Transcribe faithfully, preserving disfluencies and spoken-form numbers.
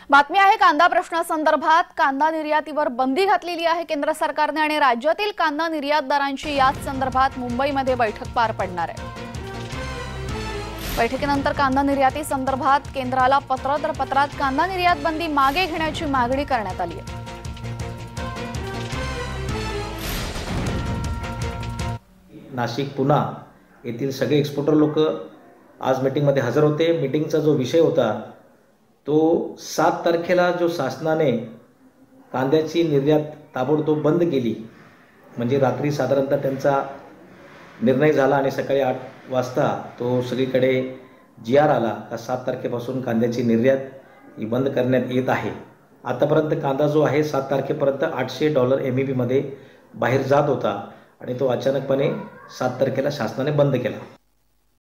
बातमी आहे कांदा प्रश्नासंदर्भात। कांदा निर्यातीवर बंदी घातलेली आहे केंद्र सरकारने आणि राज्यातील कांदा निर्यातदारांची याच संदर्भात मुंबईमध्ये बैठक पार पडणार आहे। बैठकीनंतर कांदा निर्याती संदर्भात केंद्राला पत्र तर पत्रात कांदा निर्यात बंदी मागे घेण्याची मागणी करण्यात आली आहे। नाशिक पुणे येथील सगळे एक्सपोर्टर लोक आज मीटिंगमध्ये हजर होते। मीटिंगचा जो विषय होता तो सात तारखेला जो शासनाने कांद्याची निर्यात ताबडतोब बंद केली, म्हणजे रात्री साधारणतः त्यांचा निर्णय झाला आणि सकाळी आठ वाजता तो सगळीकडे जी आर आला का सात तारखेपासून कांद्याची निर्यात ही बंद करण्यात येत आहे। आतापर्यंत कांदा जो आहे सात तारखेपर्यंत आठशे डॉलर एम ई पीमध्ये बाहेर जात होता आणि तो अचानकपणे सात तारखेला शासनाने बंद केला।